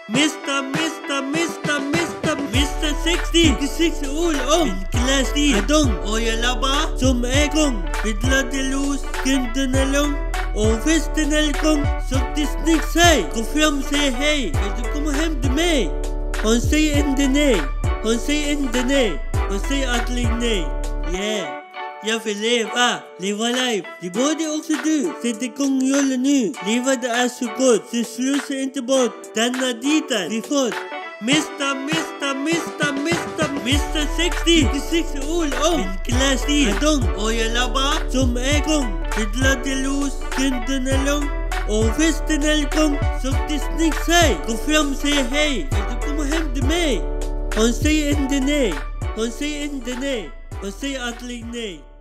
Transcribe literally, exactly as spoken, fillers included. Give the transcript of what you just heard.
Mister, Mister, Mister, Mister, Mister sexty-six år om Klassi Adong och jag labbar som ägong. Bidlade los, kunden är lång och festen är igång. Så det snyggt sig, gå fram och säg hej. Vill du komma hem till mig? Hon säger inte nej, hon säger inte nej, hon säger aldrig nej. Yeah, jag vill leva, leva life. Det borde också du, sätt igång jollen nu. Leva det är så gott, så slösa inte bort denna diten vi fått. Mister, Mister, Mister, Mister, Mister sexty-six år om Klassi Adong och jag labbar som ägong. Bidlade los, kunden är lång och festen är igång. Så det snyggt sig, gå fram och säg hej. Vill du komma hem till mig? Hon säger inte nej, hon säger inte nej, hon säger aldrig nej.